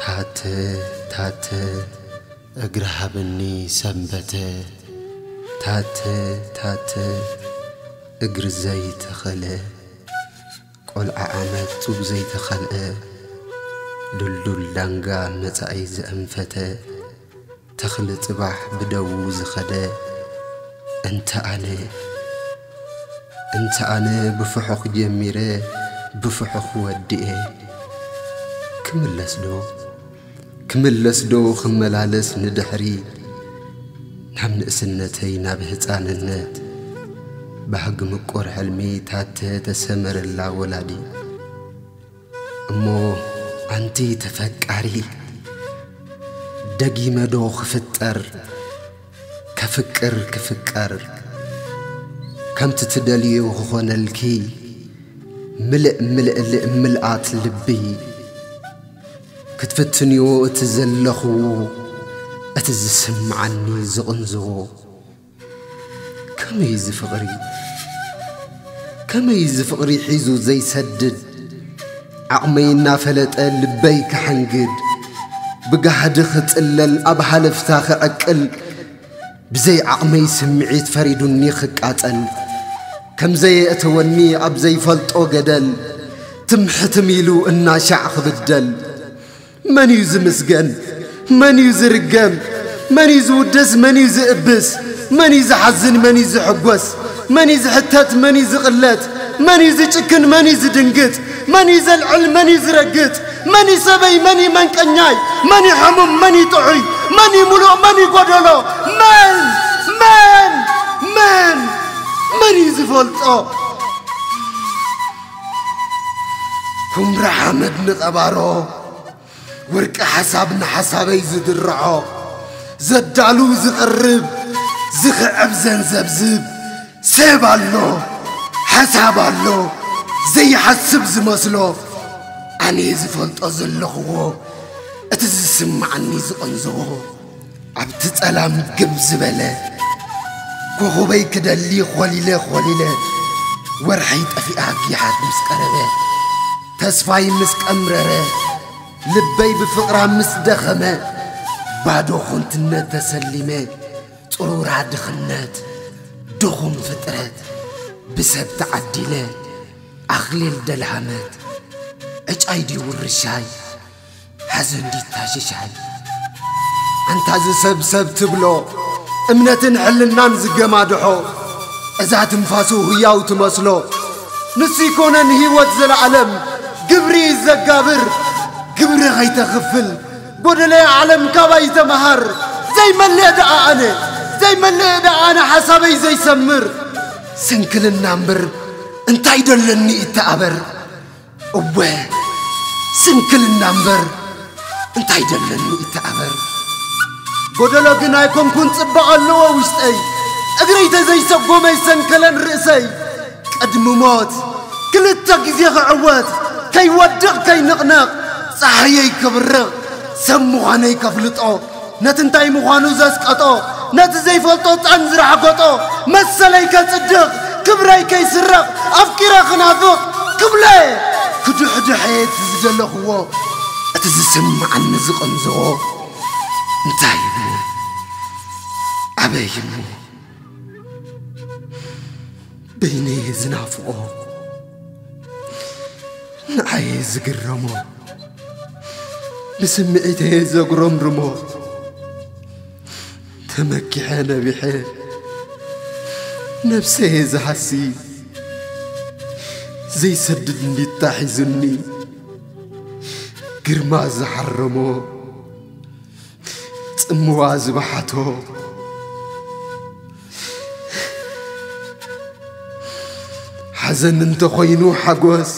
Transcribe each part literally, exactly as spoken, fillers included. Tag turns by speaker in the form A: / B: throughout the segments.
A: تات تات اقرها بني سنبته تات تات اقر زيت خلق قل عامت وزيت خلق دلدل دانغا متعيز انفته تخلط باح بدوز خده انت انا انت انا بفحخ جميره بفحخ ودئه كملس دو كملس دو خملالس ندحري نحن نسنتي نابهتان النت بحق مقور حلمي تات تسمر الله ولادي امو انتي تفكاري دقي مدو خفتر كفكر كفكر كم تتدلي وخون الكي ملئ ملئ ملئات لبي كتفتنيو اتزلخو اتزسم عني زغنزو كم يز فقري كم يز فقري حيزو زي سدد عقمينا فلت لبي كحنقد بقعد ختقلل ابها لفتاخ اكل بزي عقمي سمعيت فريدني خقاتل كم زي اتوني اب زي فلطو قدل تمحت ميلو انا شعخ بدل من يزمسجن من يزرقم من يزودس من يزقبس من يزحزن من يزحقوس من يزحتت من يزقلت من يزچكن من يزدنقت من يزلعل من يزرقت من يسبي من يمنقناي من يحمم من يطعي من يملو من يقدلو من من من من يزفلطو كم رحمد نقبارو ورك حسابنا حسابي زدرعو زدالو زقرب زخعب زنزبزب سيب الله حساب الله زي حسب زمسلو أني زفلط أزلخو أتزسم عني زقنزو عبتت ألام قبز بلا كوخو بيك دلي خوليلة خوليلة ورحيت أفي أحكي حات مسكربة تسفاي مسك أمرره لبي بفقرة مسدخمة بعدو خنتنا تسلمة طرور عد خنات دخم فترات بسب تعديلة أخليل دلعمات اج ايدي ورشاي حزن دي تاششاي انت عزي سب سب تبلو امنتن حلنا نزقما دحو اذا تنفاسو هياو تمسلو نسي كونن هيوت زلعلم قبري الزقابر قبري غيت غفل قول لي عالم كواي تمهر زي ما اللي دعا انا زي ما اللي دعا انا حسابي زي سمر سنكل النمبر انت يدلني اتعبر أبوه سنكل النمبر انت يدلني اتعبر قدلو قنايكم كنت صبع اللو وشتاي اقريت زي سبقو ما يسنكلن رئسي قدم موت كل تقزي عوات كي ودق كي نقنق صحيي كبرغ سمو غاني كفلطو نتنتاي مخانو زاسقطو نت زي فلطو تنزر حقطو مسلي كصدق كبراي كي سرق افكيرا خنافق قبلي كدح دحيت زدلخو اتزسم عن زقنزو انتايمو ابيمو بيني زنافقو نعي زقرمو بسمعيته زقرم رمو تمكي حانا بحي نفسي زحسي زي سددني تحزني قرما زحرمو تموا زبحتو حزن انت خوينو حقوس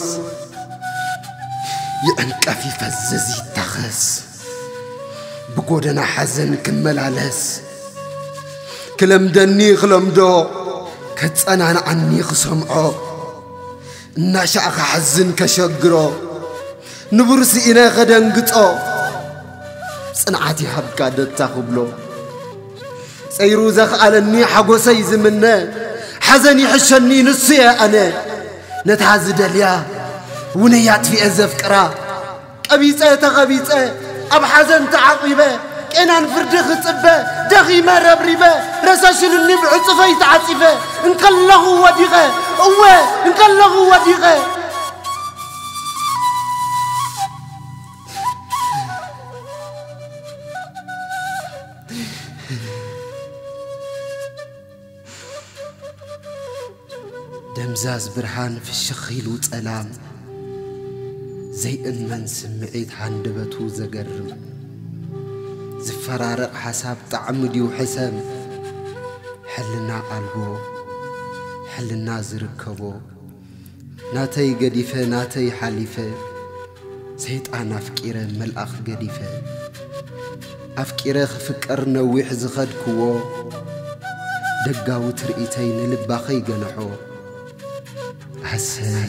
A: يعنكفي فززي تخس بقودنا حزن كملالس كلم دني خلمدو كتصنعن عني خسمعو ناشاخ حزن كشجرو نبرسي إنا خدنقطو صنعتي حبكا دتاخبلو سيرو زخالني حقوسي زمنا حزني حشني نسيا أنا نتعز دليا ونيات في أزف كرا قبيصة تغبيصة أب حزن تعقيبة كأنا نفرد خصبة دغي ما ربريبة رساشل النبع صفي تعصفة انقلغوا وديغة أوه انقلغوا وديغة دمزاز برهان في الشخيل وسلام زي إن من سمعيت حندبتو زقرم زفرارق حساب طعمدي وحسم حلنا قلبو حلنا زركبو ناتي قديفة ناتي حليفة زيت أنا أفكيره ملأخ قديفة أفكيره فكر نويح زخدكو دقاو ترئيتين لباخي قنحو عساي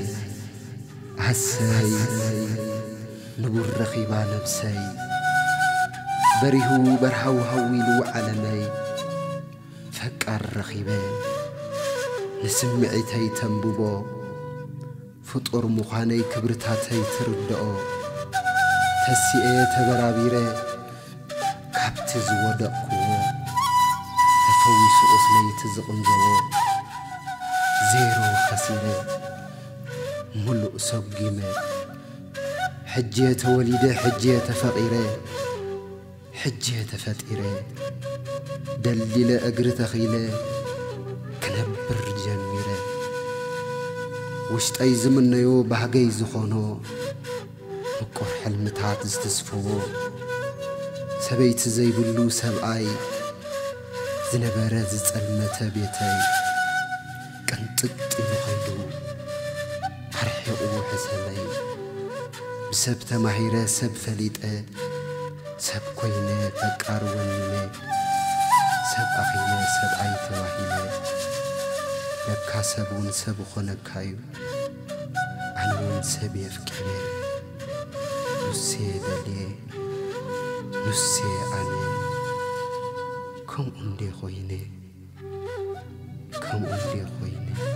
A: عساي نبور رخيبا نبساي بريهو برهو هويلو علمي فكر رخيبا نسمعيتي تنبوبو فطور مخاني كبرتاتي تردقو تسيئي تبرابيري كابتز ودقو تفويس أصلي تزقنزو زيرو خسيرة ملؤ سقيمة حجية وليدة حجية فقيرة حجية فتيرة دليل أجر تخيلة كنبر جميرة وشت أي زمن يو بحقي زخونو مقر حلمتات استسفو سبيت زي بلو سبعي زنبرة زتسلمة بيتي كنتت مخيلو حرحقو حسمي بسب تماهيرة سب فليتة سب كوينة بقار ونينة سب أخينة سب أي تواهينة لكا سبون سب خنكايو عنون سب يفكري نسي دلي نسي أنا كم أندي خوينة كم أندي خوينة